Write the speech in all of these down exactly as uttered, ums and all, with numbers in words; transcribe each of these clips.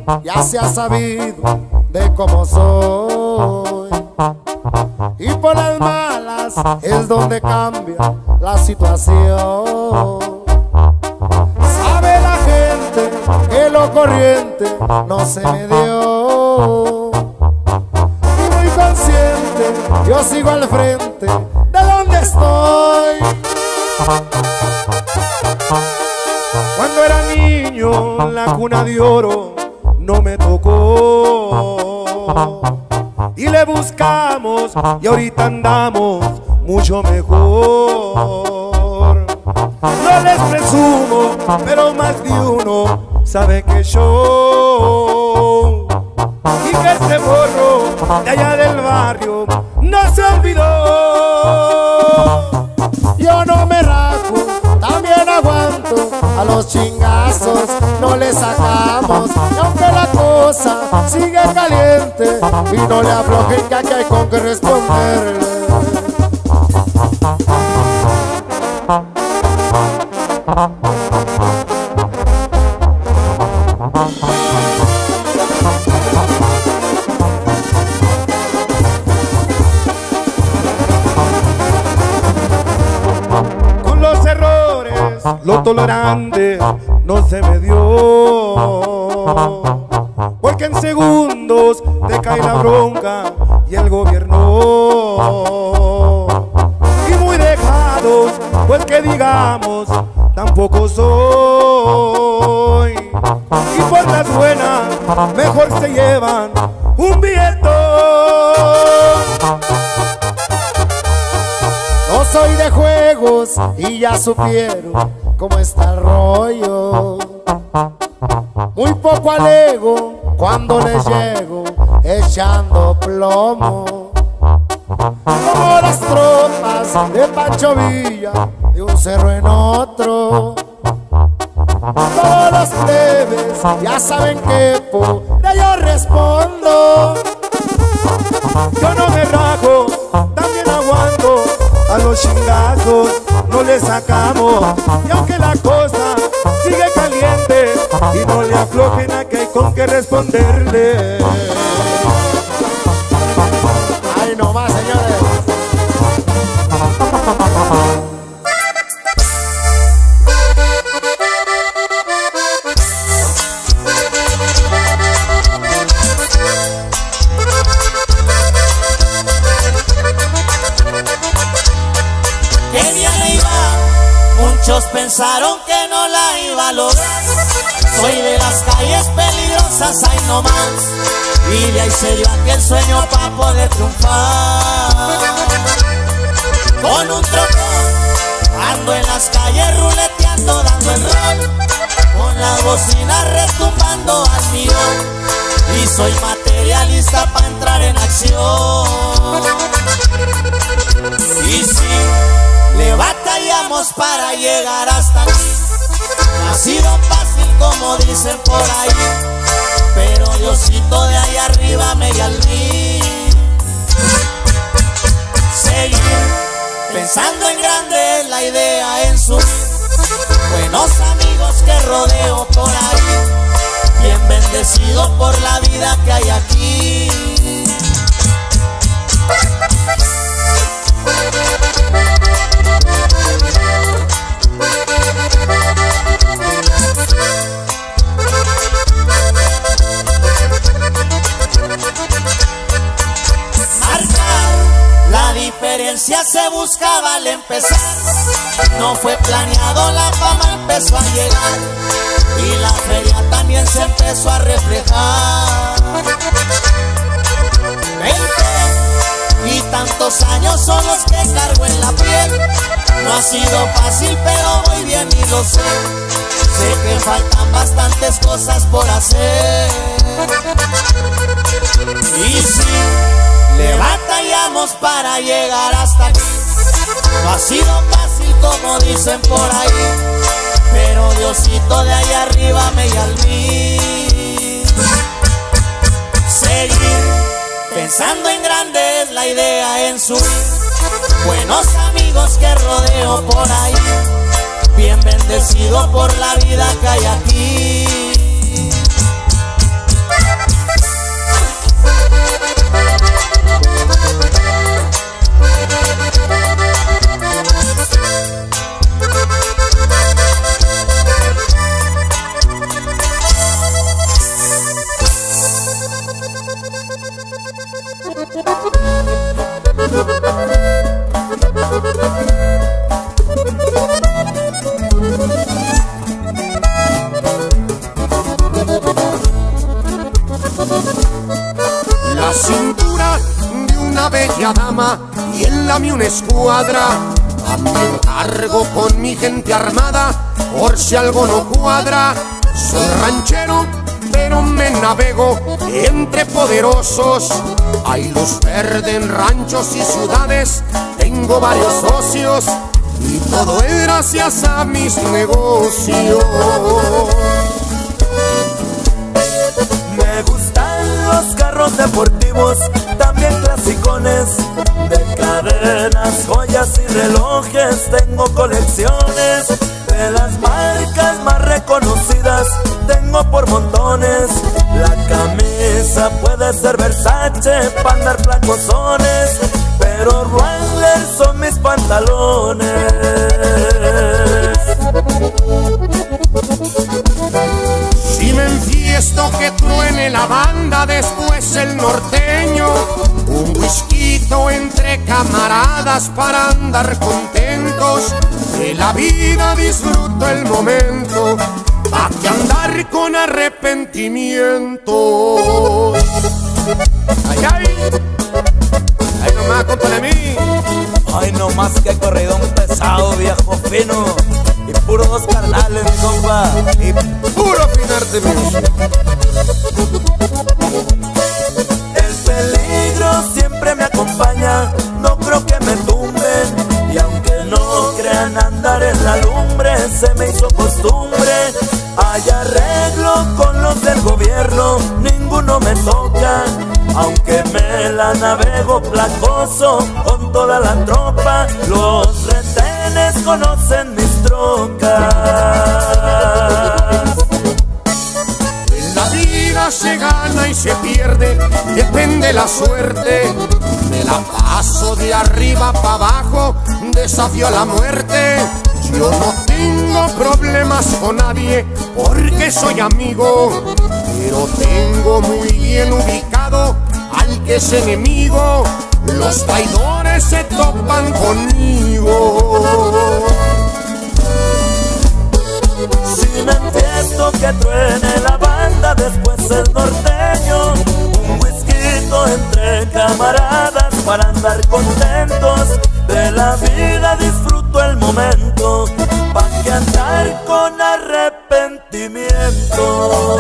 ya se ha sabido de cómo soy, y por las malas es donde cambia la situación. Sabe la gente que lo corriente no se me dio, y muy consciente yo sigo al frente de donde estoy. Cuando era niño la cuna de oro no me tocó, y le buscamos y ahorita andamos mucho mejor. No les presumo, pero más de uno sabe que yo, y que este morro de allá del barrio no se olvidó. Yo no me rajo, también aguanto, a los chingazos no le sacamos, y aunque la cosa sigue caliente y no le aflojen, que aquí hay con que responderle. Con los errores, lo tolerante no se me dio, porque en segundos te cae la bronca y el gobierno, y muy dejados, pues que digamos, tampoco soy, y por las buenas mejor se llevan un billete. No soy de juegos y ya supieron cómo está el rollo, muy poco alego cuando les llego echando plomo, como las tropas de Pancho Villa de un cerro en otro. Todos los plebes ya saben que por ello respondo. Yo no me rajo, también aguanto, a los chingazos no le sacamos, y aunque la cosa sigue caliente y no le aflojen, a que hay con que responderle. Ay, no más, señores. Muchos pensaron que no la iba a lograr. Soy de las calles peligrosas, ahí no más, y de ahí se dio aquel sueño para poder triunfar. Con un trocón ando en las calles ruleteando, dando el rol, con las bocinas retumbando al millón, y soy materialista para entrar en acción. Y sí, le batallamos para llegar hasta aquí. No ha sido fácil como dicen por ahí, pero Diosito de ahí arriba me dio al mí. Seguir pensando en grande es la idea en su. Buenos amigos que rodeo por ahí, bien bendecido por la vida que hay aquí. Se buscaba al empezar, no fue planeado, la fama empezó a llegar y la feria también se empezó a reflejar. Veinte y tantos años son los que cargo en la piel. No ha sido fácil, pero voy bien y lo sé. Sé que faltan bastantes cosas por hacer. Y sí, le batallamos para llegar hasta aquí. No ha sido fácil como dicen por ahí, pero Diosito de ahí arriba me dio al mí. Seguir pensando en grande es la idea en su. Buenos amigos que rodeo por ahí, bien bendecido por la vida que hay aquí. La cintura de una bella dama y en la mía una escuadra. También cargo con mi gente armada por si algo no cuadra. Soy ranchero pero me navego entre poderosos. Hay luz verde en ranchos y ciudades, tengo varios socios y todo es gracias a mis negocios. Me gustan los carros deportivos, también clasicones, de cadenas, joyas y relojes. Tengo colecciones de las marcas más reconocidas, tengo por montones. La camisa puede ser Versace para andar flacosones, pero Wrangler son mis pantalones. Si me enfiesto que truene la banda, después el norteño. Un whiskyto entre camaradas para andar contentos. De la vida disfruto el momento, pa' que andar con arrepentimiento. Ay, ay, ay nomás, compa de mí. Ay, no más que corridón pesado, viejo fino, y puros dos carnales, mi compa, Y puro finarte, mío. el peligro siempre me acompaña, no creo que me tumben. Y aunque no crean, andar en la lumbre se me hizo costumbre. Hay arreglo con los del gobierno, ninguno me toca. Aunque me la navego placoso con toda la tropa, los retenes conocen mis trocas. En la vida se gana y se pierde, depende la suerte. Me la paso de arriba para abajo, desafío a la muerte. Yo no tengo problemas con nadie porque soy amigo, pero tengo muy bien ubicado al que es enemigo. Los traidores se topan conmigo. Si me empiezo que truene la banda, después el norteño. Un whiskyto entre camaradas para andar contentos. De la vida disfruto el momento, pa' que andar con arrepentimiento.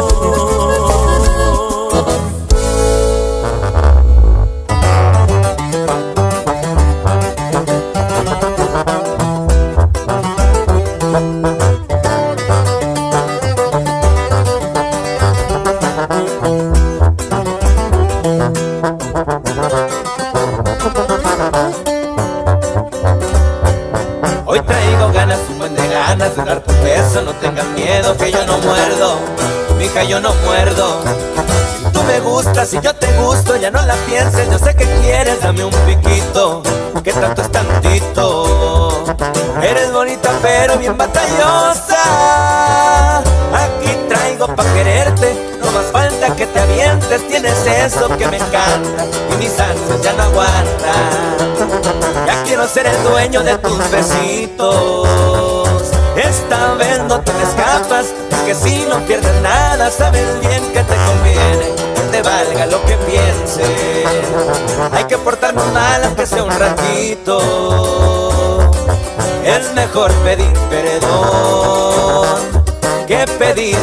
Hoy traigo ganas, un buen de ganas de dar tu beso. No tengan miedo que yo no muerdo, mija, yo no muerdo. Si tú me gustas y yo te gusto, ya no la pienses, yo sé que quieres, dame un piquito, que tanto es tantito. Eres bonita pero bien batallosa, aquí traigo pa' quererte, no más falta que te avientes. Tienes eso que me encanta y mis ansias ya no aguantan. Ya quiero ser el dueño de tus besitos. Esta vez no te me escapas, que si no pierdes nada, sabes bien que te conviene, que te valga lo que pienses. Hay que portarnos mal aunque sea un ratito. Es mejor pedir perdón que pedir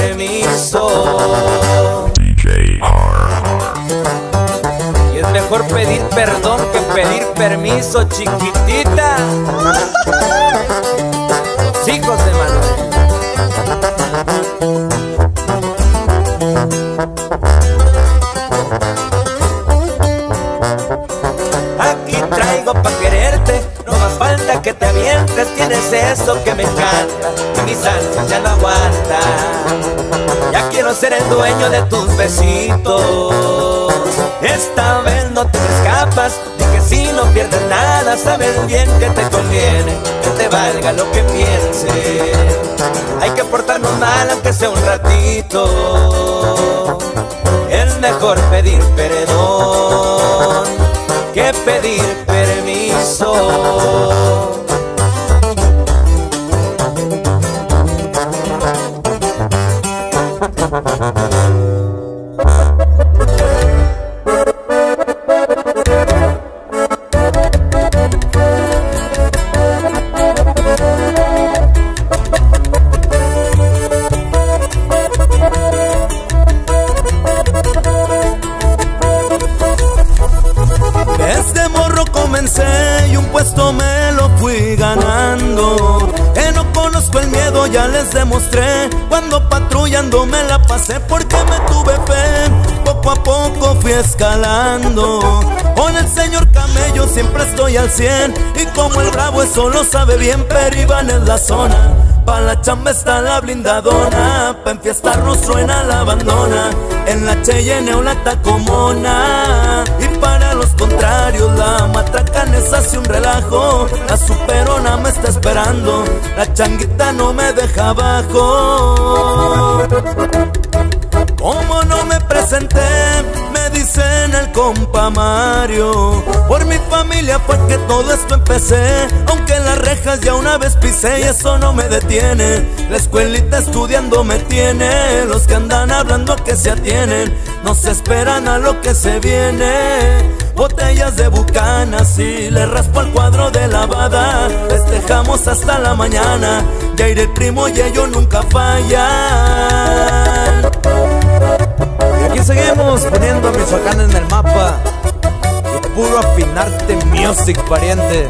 permiso. D J R. Y es mejor pedir perdón que pedir permiso, chiquitita. Los hijos de Manuel. Aquí traigo pa' quererte, no más falta que te avientes. Tienes eso que me encanta y mis ansias ya no aguantan. Ya quiero ser el dueño de tus besitos. Esta vez no te escapas, y que si no pierdes nada, sabes bien que te conviene, que te valga lo que piense. Hay que portarnos mal aunque sea un ratito. Es mejor pedir perdón que pedir permiso. Desde morro comencé y un puesto me lo fui ganando. Que no conozco el miedo, ya les demostré. Cuando patrullando me la pasé porque me tuve fe. Poco a poco fui escalando. Con el señor Camello siempre estoy al cien. Y como el bravo eso lo sabe bien, Peribán es la zona. Pa' la chamba está la blindadona, pa' enfiestarnos truena la abandona. En la Cheyenne o la Tacomona. Y para los contrarios la matracanes hace un relajo. La superona me está esperando, la changuita no me deja abajo. Como no me presenté, me dicen el compa Mario. Por mi familia fue que todo esto empecé. Aunque las rejas ya una vez pisé y eso no me detiene. La escuelita estudiando me tiene. Los que andan hablando que se atienen no se esperan a lo que se viene. Botellas de Bucanas y le raspo al cuadro de lavada. Festejamos hasta la mañana. Jair el primo y ellos nunca fallan. Y aquí seguimos poniendo a Michoacán en el mapa. Y puro afinarte music, pariente.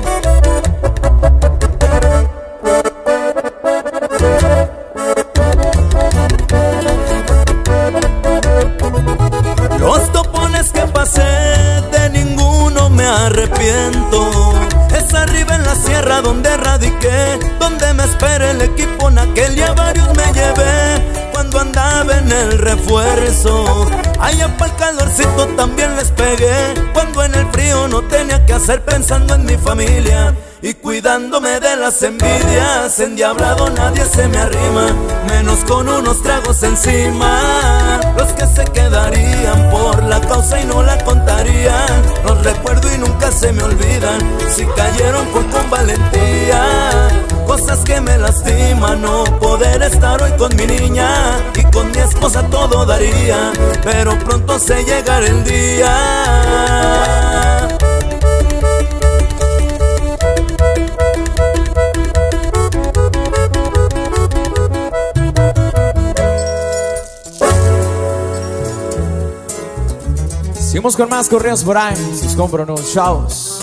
Los topones que pasé, de ninguno me arrepiento. Es arriba en la sierra donde radiqué, donde me espera el equipo. En aquel día varios me llevé cuando andaba en el refuerzo. Allá pa'l calorcito también les pegué, cuando en el frío no tenía que hacer, pensando en mi familia y cuidándome de las envidias. Endiablado nadie se me arrima, menos con unos tragos encima. Los que se quedarían por la causa y no la contarían, los recuerdo y nunca se me olvidan. Si cayeron fue con valentía. Cosas que me lastiman, no poder estar hoy con mi niña. Y con mi esposa todo daría, pero pronto se llegará el día. Seguimos con más correos por ahí. Sus compran unos chavos.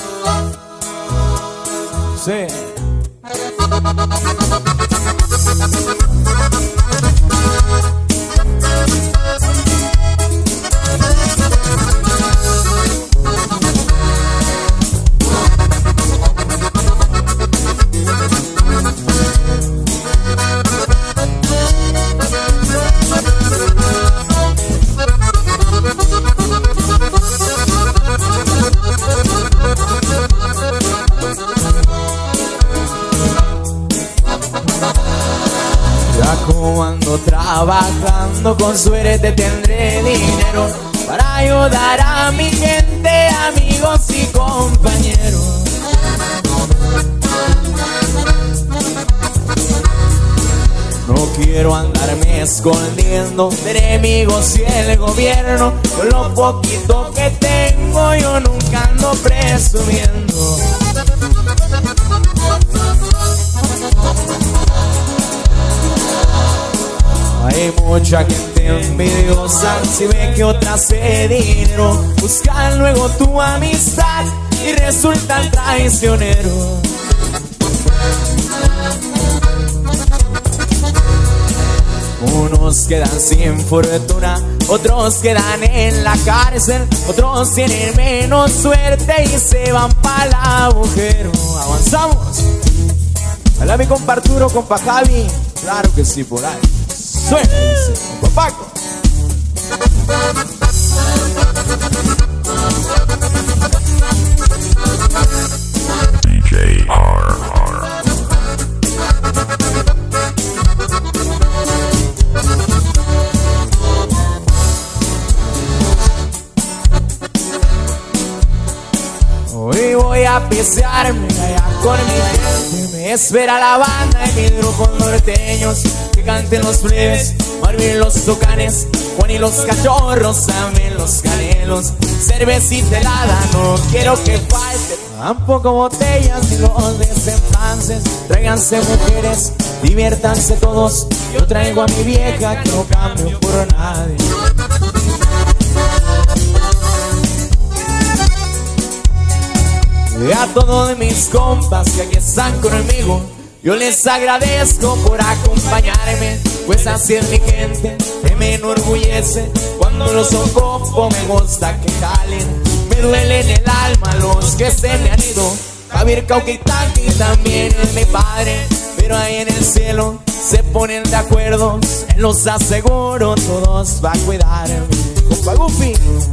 Sí. Cuando trabajando con suerte tendré dinero para ayudar a mi gente, amigos y compañeros. No quiero andarme escondiendo de enemigos y el gobierno. Con lo poquito que tengo yo nunca ando presumiendo. Hay mucha gente envidiosa, si ve que otra hace dinero, buscan luego tu amistad y resultan traicioneros. Unos quedan sin fortuna, otros quedan en la cárcel, otros tienen menos suerte y se van para el agujero. Avanzamos. Hola mi compa Arturo, compa Javi, claro que sí, por ahí. Suena, dice, compa Paco. apreciarme allá con mi gente. Me espera la banda y mis grupos norteños, que canten los plebes, Marvin los tucanes, Juan y los cachorros, también los canelos. Cervecita helada no quiero que falte, tampoco botellas ni los desenfances. Tráiganse mujeres, diviértanse todos, yo traigo a mi vieja que no cambio por nadie. Y a todos mis compas que aquí están conmigo, yo les agradezco por acompañarme, pues así es mi gente que me enorgullece. Cuando los ocupo me gusta que jalen, me duele en el alma los que se me han ido. Javier Cauquitaqui también es mi padre, pero ahí en el cielo se ponen de acuerdo, él los aseguro, todos va a cuidarme. Compa Goofy.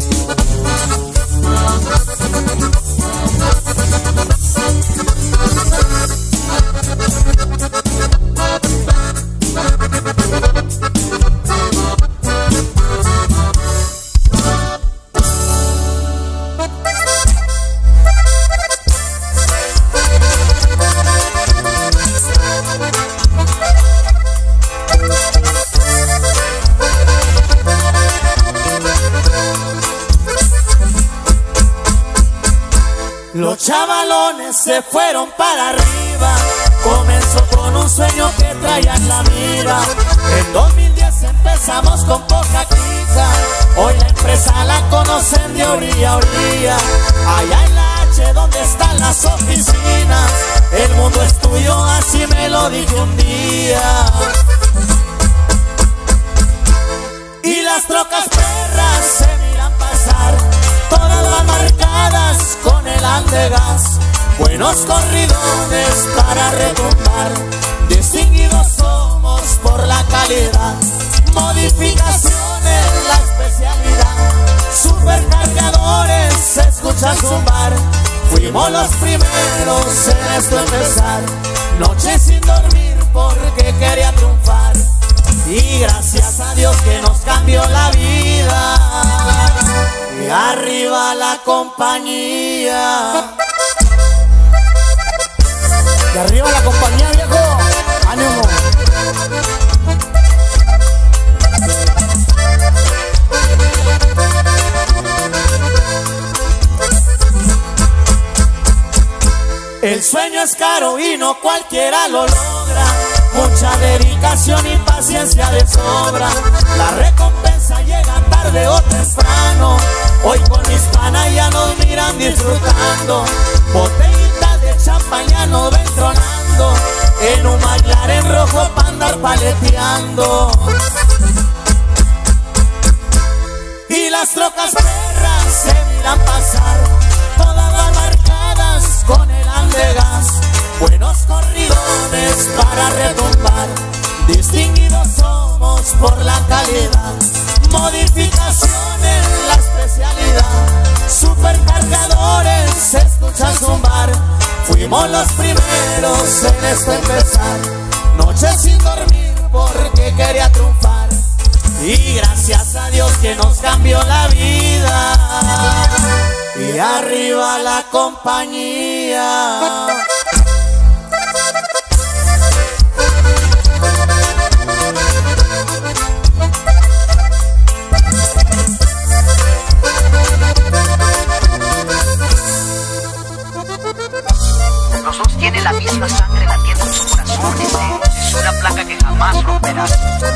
Los chavalones se fueron para arriba, comenzó con un sueño que traía en la mira. En dos mil diez empezamos con poca clica, hoy la empresa la conocen de orilla a orilla. Allá en la H donde están las oficinas, el mundo es tuyo, así me lo dije un día. Y las trocas perras se miran pasar, todas van marcadas con el andegas. Buenos corridones para retumbar, distinguidos somos por la calidad. Modificaciones la especialidad, supercargadores se escuchan zumbar. Fuimos los primeros en esto empezar, noche sin dormir porque quería triunfar. Y gracias a Dios que nos cambió la vida, y arriba la compañía. Y arriba la compañía, viejo. ¡Ánimo! El sueño es caro y no cualquiera lo logra, mucha dedicación y paciencia de sobra. La recompensa llega tarde o temprano, hoy con mis panas ya nos miran disfrutando. Botellitas de champaña nos ven tronando, en un McLaren rojo para andar paleteando. Y las trocas perras se miran pasar, todas van marcadas con el andegas. Buenos corridones para retumbar, distinguidos somos por la calidad. Modificaciones la especialidad, supercargadores se escuchan zumbar. Fuimos los primeros en esto empezar, noche sin dormir porque quería triunfar. Y gracias a Dios que nos cambió la vida, y arriba la compañía. Los dos tienen la misma sangre latiendo en su corazón. Es, es una placa que jamás romperá.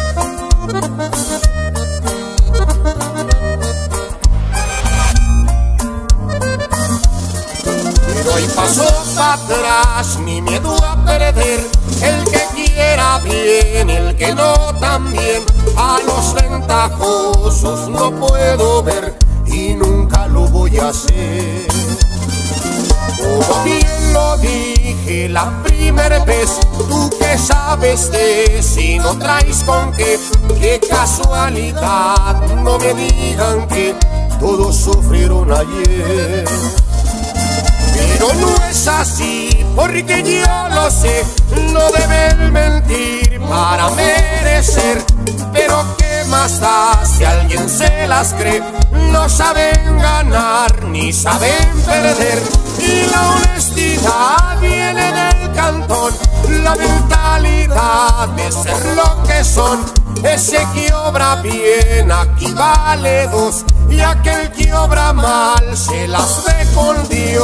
Pero hay paso para atrás, ni miedo a perder. El que quiera bien, el que no también. A los ventajosos no puedo ver y nunca lo voy a hacer. Como bien lo dije la primera vez, tú que sabes de si no traes con qué. Qué casualidad, no me digan que todos sufrieron ayer. Pero no es así, porque yo lo sé, no deben mentir para merecer. Pero qué más da si alguien se las cree, no saben ganar ni saben perder. y la honestidad viene del cantón. La mentalidad de ser lo que son, ese que obra bien aquí vale dos, y aquel que obra mal se las ve con Dios.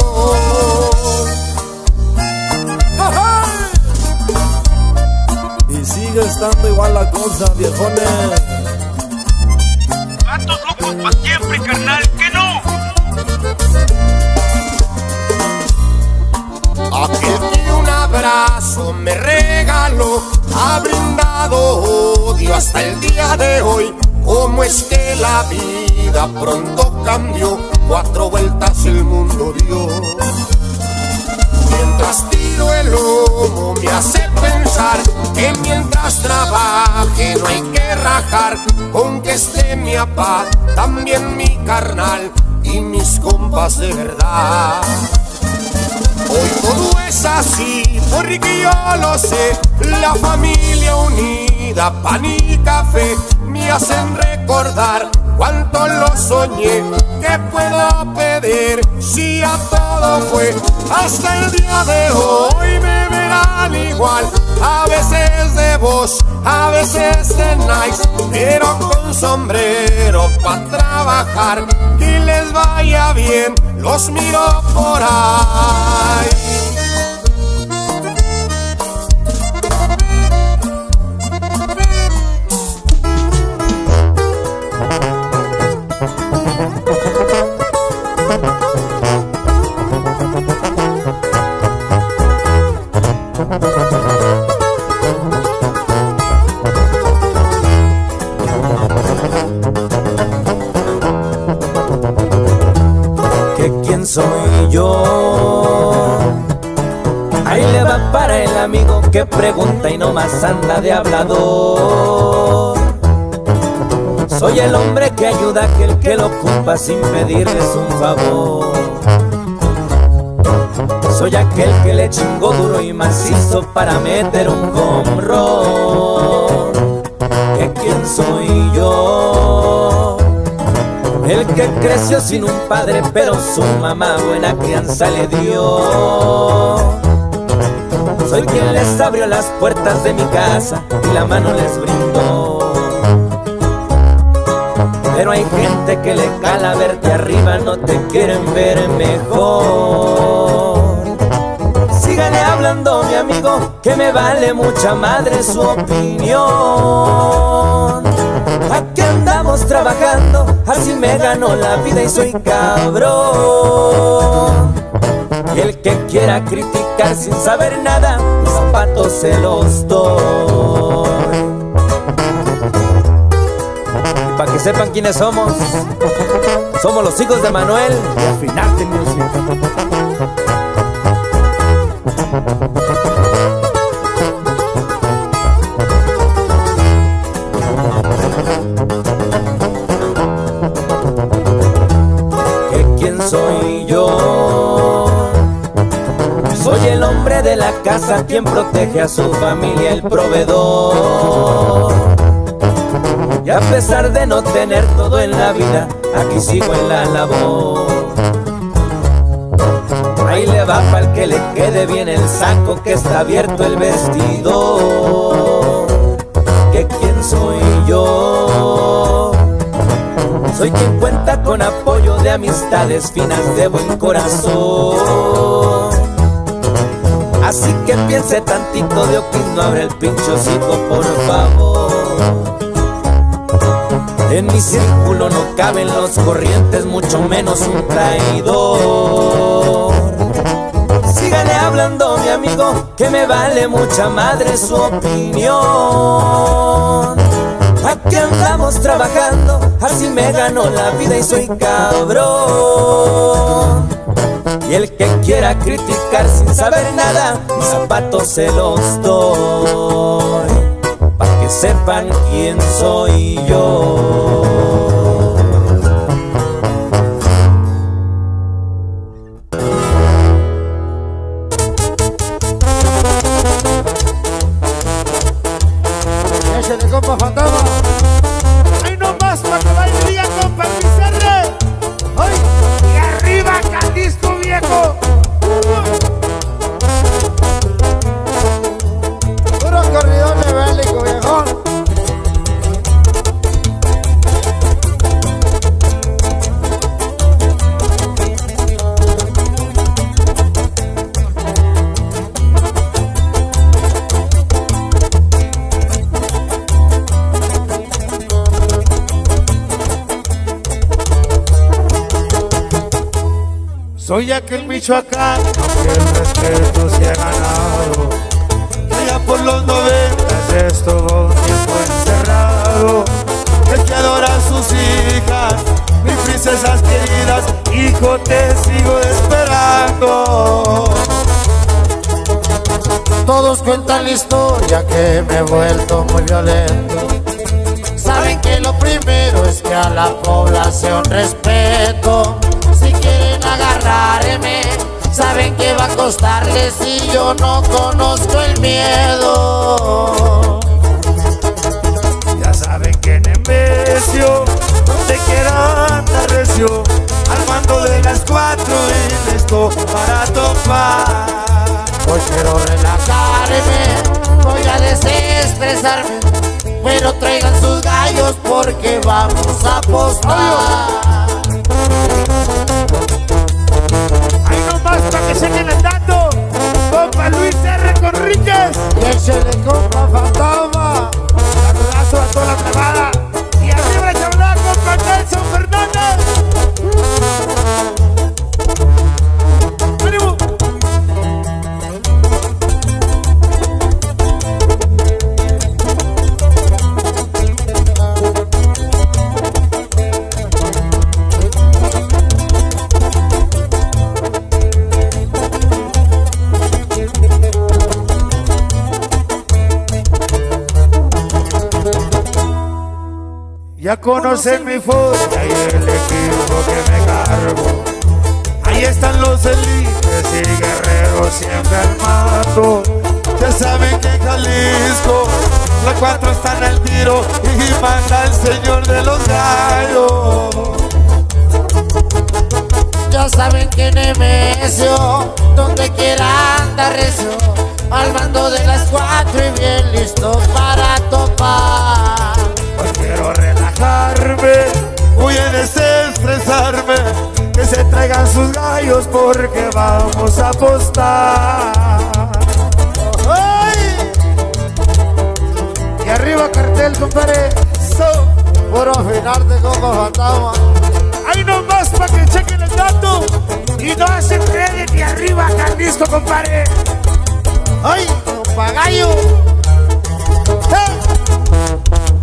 Y sigue estando igual la cosa, viejones. Gatos locos pa' siempre, carnal, que no. Aquel que un abrazo me regaló ha brindado odio hasta el día de hoy. Cómo es que la vida pronto cambió, cuatro vueltas el mundo dio. Mientras tiro el lomo me hace pensar que mientras trabaje no hay que rajar, con que esté mi papá, también mi carnal y mis compas de verdad. Hoy todo es así, porque yo lo sé, la familia unida, pan y café, me hacen recordar cuánto lo soñé. ¿Qué puedo pedir si a todo fue? Hasta el día de hoy me verán igual, a veces de voz, a veces de nice, pero con sombrero pa' trabajar. Que les vaya bien, los miro por ahí. Soy yo. Ahí le va para el amigo que pregunta y nomás anda de hablador. Soy el hombre que ayuda a aquel que lo ocupa sin pedirles un favor. Soy aquel que le chingó duro y macizo para meter un home run. ¿Que quién soy yo? El que creció sin un padre, pero su mamá buena crianza le dio. Soy quien les abrió las puertas de mi casa y la mano les brindó. Pero hay gente que le cala verte arriba, no te quieren ver mejor. Sígale hablando, mi amigo, que me vale mucha madre su opinión. Aquí andamos trabajando, así me ganó la vida y soy cabrón. Y el que quiera criticar sin saber nada, mis zapatos se los doy. Y para que sepan quiénes somos, somos los hijos de Manuel y Afinarte Music. Soy yo. Soy el hombre de la casa, quien protege a su familia, el proveedor. Y a pesar de no tener todo en la vida, aquí sigo en la labor. Ahí le va para el que le quede bien el saco, que está abierto el vestidor. ¿Que quién soy yo? Soy quien cuenta con apoyo de amistades finas de buen corazón. Así que piense tantito de Oquis, no abre el pinche hocico, por favor. En mi círculo no caben los corrientes, mucho menos un traidor. Sígale hablando, mi amigo, que me vale mucha madre su opinión. Aquí andamos trabajando, así me ganó la vida y soy cabrón. Y el que quiera criticar sin saber nada, mis zapatos se los doy, para que sepan quién soy yo. Échale, compa fantasma. ¡Ay, no más para que vaya el día, compa Pizarre! ¡Ay! ¡Y arriba, Jalisco, viejo! Soy aquel Michoacán, aunque el respeto se ha ganado. Allá por los noventas estuvo un tiempo encerrado. El que adora a sus hijas, mis princesas queridas, hijo, te sigo esperando. Todos cuentan la historia que me he vuelto muy violento. Saben que lo primero es que a la población respeto. Si quieren agarrarme, saben que va a costarles si yo no conozco el miedo. Ya saben que en Nemesio, donde quiera andar recio, al mando de las cuatro y listo para topar. Hoy quiero relajarme, voy a desestresarme, pero traigan sus gallos porque vamos a apostar. Ahí nomás para que se queden dando. Compa Luis R. Conríquez. Y échale compa Fantasma. Saludazo a toda la trabada. Y arriba la chavalada, compa Nelson Fernández. ¡Ánimo! Ya conocen mi forma y el equipo que me cargo. Ahí están los élites y guerreros siempre al mando. Ya saben que en Jalisco los cuatro están al tiro y manda el señor de los gallos. Ya saben que Nemesio, donde quiera anda recio, al mando de las cuatro y bien listo para topar. Hoy quiero relajarme, voy a desestresarme, que se traigan sus gallos porque vamos a apostar. ¡Ay! Y arriba cartel, compadre. So, puro final de Coco Fantasma. Ahí nomás para que chequen el dato. Y no se creen ni arriba Jalisco, compadre. ¡Ay, compa gallo! ¡Eh!